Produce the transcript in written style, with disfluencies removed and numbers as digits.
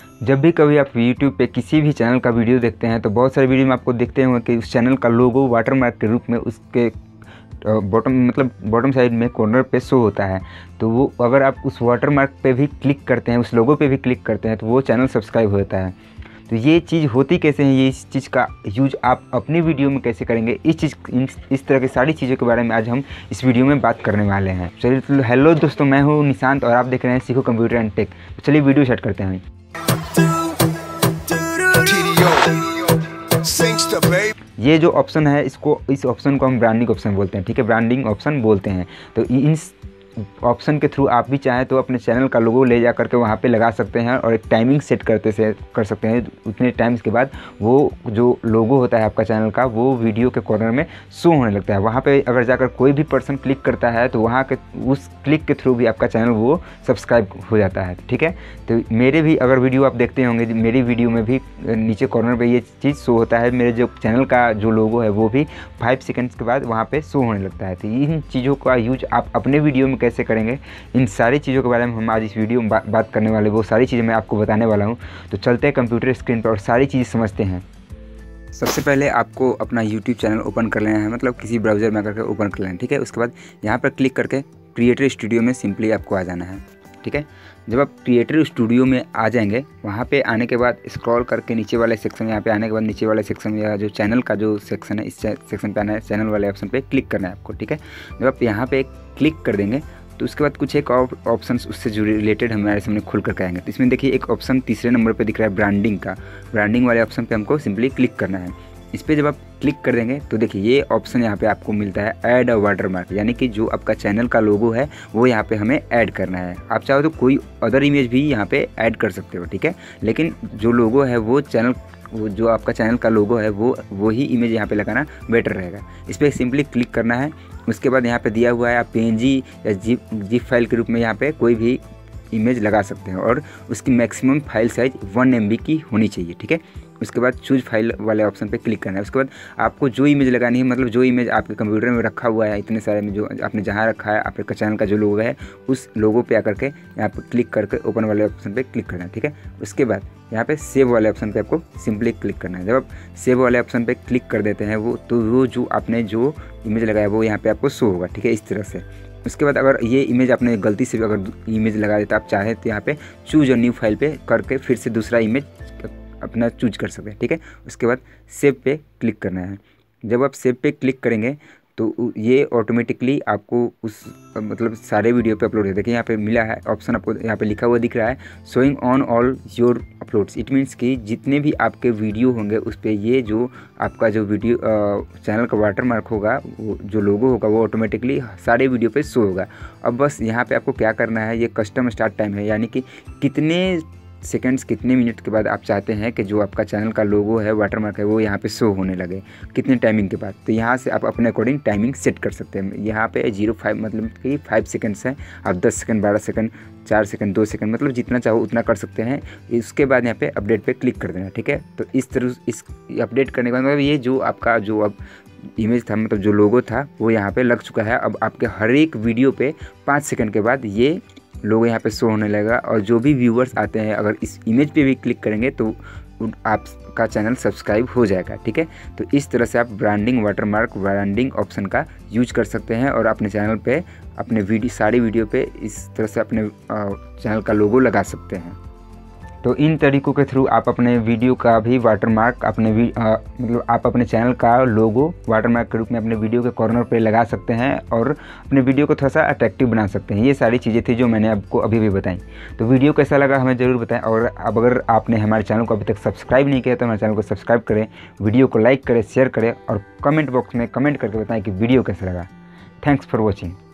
जब भी कभी आप यूट्यूब पे किसी भी चैनल का वीडियो देखते हैं तो बहुत सारे वीडियो में आपको देखते होंगे कि उस चैनल का लोगो वाटरमार्क के रूप में उसके बॉटम साइड में कॉर्नर पे शो होता है। तो वो अगर आप उस वाटरमार्क पे भी क्लिक करते हैं, उस लोगो पे भी क्लिक करते हैं, तो वो चैनल सब्सक्राइब होता है। तो ये चीज़ होती कैसे है, ये इस चीज़ का यूज आप अपनी वीडियो में कैसे करेंगे, इस तरह की सारी चीज़ों के बारे में आज हम इस वीडियो में बात करने वाले हैं। चलिए तो हेलो दोस्तों, मैं हूँ निशांत और आप देख रहे हैं सीखो कंप्यूटर एंड टेक। तो चलिए वीडियो स्टार्ट करते हैं। ये जो ऑप्शन है इस ऑप्शन को हम ब्रांडिंग ऑप्शन बोलते हैं। ठीक है, ब्रांडिंग ऑप्शन बोलते हैं। तो इन ऑप्शन के थ्रू आप भी चाहें तो अपने चैनल का लोगो ले जा करके वहाँ पे लगा सकते हैं और एक टाइमिंग सेट कर सकते हैं। उतने टाइम्स के बाद वो जो लोगो होता है आपका चैनल का, वो वीडियो के कॉर्नर में शो होने लगता है। वहाँ पे अगर जाकर कोई भी पर्सन क्लिक करता है तो वहाँ के उस क्लिक के थ्रू भी आपका चैनल वो सब्सक्राइब हो जाता है। ठीक है, तो मेरे भी अगर वीडियो आप देखते होंगे, मेरी वीडियो में भी नीचे कॉर्नर पर ये चीज़ शो होता है। मेरे जो चैनल का जो लोगो है वो भी 5 सेकेंड्स के बाद वहाँ पर शो होने लगता है। तो इन चीज़ों का यूज आप अपने वीडियो में कैसे करेंगे, इन सारी चीज़ों के बारे में हम आज इस वीडियो में बात करने वाले, वो सारी चीज़ें मैं आपको बताने वाला हूं। तो चलते हैं कंप्यूटर स्क्रीन पर और सारी चीज़ समझते हैं। सबसे पहले आपको अपना YouTube चैनल ओपन कर लेना है, मतलब किसी ब्राउज़र में करके ओपन कर लेना है। ठीक है, उसके बाद यहाँ पर क्लिक करके क्रिएटर स्टूडियो में सिंपली आपको आ जाना है। ठीक है, जब आप क्रिएटर स्टूडियो में आ जाएंगे, वहाँ पे आने के बाद स्क्रॉल करके नीचे वाले सेक्शन, यहाँ पे आने के बाद नीचे वाले सेक्शन या जो चैनल का जो सेक्शन है, इस सेक्शन पे आना है, चैनल वाले ऑप्शन पे क्लिक करना है आपको। ठीक है, जब आप यहाँ पे क्लिक कर देंगे तो उसके बाद कुछ एक और ऑप्शन उससे जो रिलेटेड हमारे सामने खुल कर आएंगे। तो इसमें देखिए एक ऑप्शन तीसरे नंबर पे दिख रहा है ब्रांडिंग का। ब्रांडिंग वाले ऑप्शन पे हमको सिंपली क्लिक करना है। इस पर जब आप क्लिक कर देंगे तो देखिए ये ऑप्शन यहाँ पे आपको मिलता है ऐड अ वाटरमार्क, यानी कि जो आपका चैनल का लोगो है वो यहाँ पे हमें ऐड करना है। आप चाहो तो कोई अदर इमेज भी यहाँ पे ऐड कर सकते हो। ठीक है, लेकिन जो लोगो है वो जो आपका चैनल का लोगो है वो ही इमेज यहाँ पे लगाना बेटर रहेगा। इस पर सिंपली क्लिक करना है। उसके बाद यहाँ पे दिया हुआ है आप PNG या जिप फाइल के रूप में यहाँ पे कोई भी इमेज लगा सकते हैं और उसकी मैक्सिमम फाइल साइज 1 MB की होनी चाहिए। ठीक है, उसके बाद चूज फाइल वाले ऑप्शन पे क्लिक करना है। उसके बाद आपको जो इमेज लगानी है, मतलब जो इमेज आपके कंप्यूटर में रखा हुआ है, इतने सारे में जो आपने जहाँ रखा है, आपके चैनल का जो लोगो है, उस लोगो पे आकर के यहाँ पे क्लिक करके ओपन वाले ऑप्शन पे क्लिक करना है। ठीक है, उसके बाद यहाँ पे सेव वाले ऑप्शन पे आपको सिंपली क्लिक करना है। जब आप सेव वाले ऑप्शन पे क्लिक कर देते हैं वो जो आपने जो इमेज लगाया वो यहाँ पे आपको शो होगा। ठीक है, इस तरह से। उसके बाद अगर ये इमेज आपने गलती से अगर इमेज लगा देता, आप चाहें तो यहाँ पे चूज अ न्यू फाइल पे करके फिर से दूसरा इमेज अपना चूज कर सकें। ठीक है, उसके बाद सेव पे क्लिक करना है। जब आप सेव पे क्लिक करेंगे तो ये ऑटोमेटिकली आपको उस मतलब सारे वीडियो पे अपलोड है। देखिए यहाँ पे मिला है ऑप्शन, आपको यहाँ पे लिखा हुआ दिख रहा है showing on all your uploads. It means कि जितने भी आपके वीडियो होंगे उस पर ये जो आपका जो वीडियो चैनल का वाटरमार्क होगा, वो जो लोगो होगा वो ऑटोमेटिकली सारे वीडियो पे शो होगा। अब बस यहाँ पे आपको क्या करना है, ये कस्टम स्टार्ट टाइम है, यानी कि कितने सेकेंड्स, कितने मिनट के बाद आप चाहते हैं कि जो आपका चैनल का लोगो है, वाटरमार्क है, वो यहाँ पे शो होने लगे, कितने टाइमिंग के बाद। तो यहाँ से आप अपने अकॉर्डिंग टाइमिंग सेट कर सकते हैं। यहाँ पे 0.5 मतलब कि 5 सेकेंड्स है, आप 10 सेकंड, 12 सेकंड, 4 सेकंड, 2 सेकंड, मतलब जितना चाहो उतना कर सकते हैं। इसके बाद यहाँ पे अपडेट पे क्लिक कर देना। ठीक है, तो इस तरह इस अपडेट करने के बाद मतलब ये जो आपका जो अब इमेज था, मतलब जो लोगो था, वो यहाँ पे लग चुका है। अब आपके हर एक वीडियो पे 5 सेकंड के बाद ये लोगो यहाँ पे शो होने लगेगा और जो भी व्यूअर्स आते हैं अगर इस इमेज पे भी क्लिक करेंगे तो आपका चैनल सब्सक्राइब हो जाएगा। ठीक है, तो इस तरह से आप ब्रांडिंग ऑप्शन का यूज कर सकते हैं और अपने चैनल पे अपने सारी वीडियो पे इस तरह से अपने चैनल का लोगो लगा सकते हैं। तो इन तरीक़ों के थ्रू आप अपने वीडियो का भी वाटरमार्क मतलब आप अपने चैनल का लोगो वाटरमार्क के रूप में अपने वीडियो के कॉर्नर पे लगा सकते हैं और अपने वीडियो को थोड़ा सा अट्रैक्टिव बना सकते हैं। ये सारी चीज़ें थी जो मैंने आपको अभी बताई। तो वीडियो कैसा लगा हमें ज़रूर बताएं और अब अगर आपने हमारे चैनल को अभी तक सब्सक्राइब नहीं किया तो हमारे चैनल को सब्सक्राइब करें, वीडियो को लाइक करें, शेयर करें और कमेंट बॉक्स में कमेंट करके बताएँ कि वीडियो कैसा लगा। Thanks for watching.